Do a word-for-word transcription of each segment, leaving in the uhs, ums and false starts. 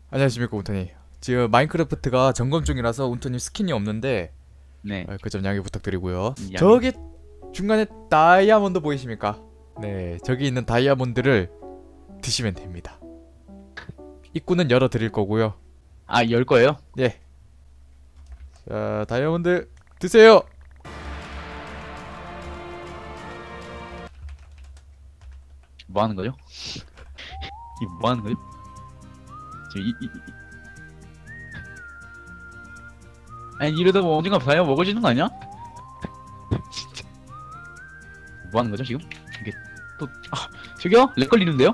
안녕하십니까 운터님. 지금 마인크래프트가 점검 중이라서 운터님 스킨이 없는데 네. 그 점 양해 부탁드리고요. 양해. 저기 중간에 다이아몬드 보이십니까? 네, 저기 있는 다이아몬드를 드시면 됩니다. 입구는 열어 드릴 거고요. 아, 열 거예요? 예. 자, 다이아몬드 드세요. 뭐 하는 거죠? 이 뭐 하는 거죠? 저 이, 이, 이. 아니 이러다 뭐 언젠가 다이아 먹어지는 거 아니야? 진짜. 뭐 하는 거죠 지금? 이게 또 아, 저기요? 렉 걸리는데요?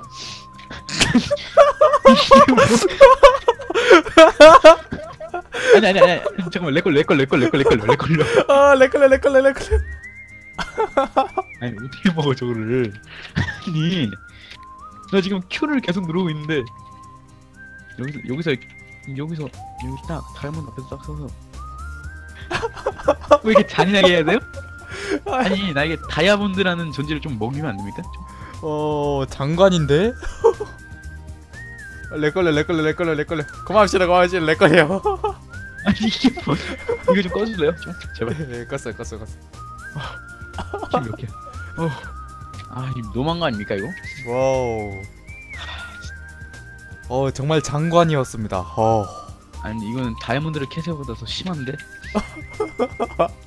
아니 아니 아니 잠깐만 렉 걸려 렉 걸려 렉 걸려 렉 걸려 렉 걸려 아, 렉걸려 렉걸려 렉걸려. 아니 어떻게 먹어 저거를. 아니 나 지금 Q를 계속 누르고 있는데 여기서 여기서 여기서 여기 딱 다이아몬드 앞에서 딱 서서 왜 이렇게 잔인하게 해야 돼요? 아니 나에게 다이아몬드라는 존재를 좀 먹이면 안 됩니까? 좀. 어, 장관인데? 렉걸려 렉걸려 렉걸려 렉걸려. 그만합시다 그만합시다 렉걸려. 아니 이게 뭐 이거 좀 꺼주실래요? 좀 제발. 예, 껐어 껐어 껐어. 지금 몇 개? 어, 아 이거 너무한 거 아닙니까 이거? 와우. 어, 정말 장관이었습니다. 어. 아니 이거는 다이아몬드를 캐세어보다 더 심한데?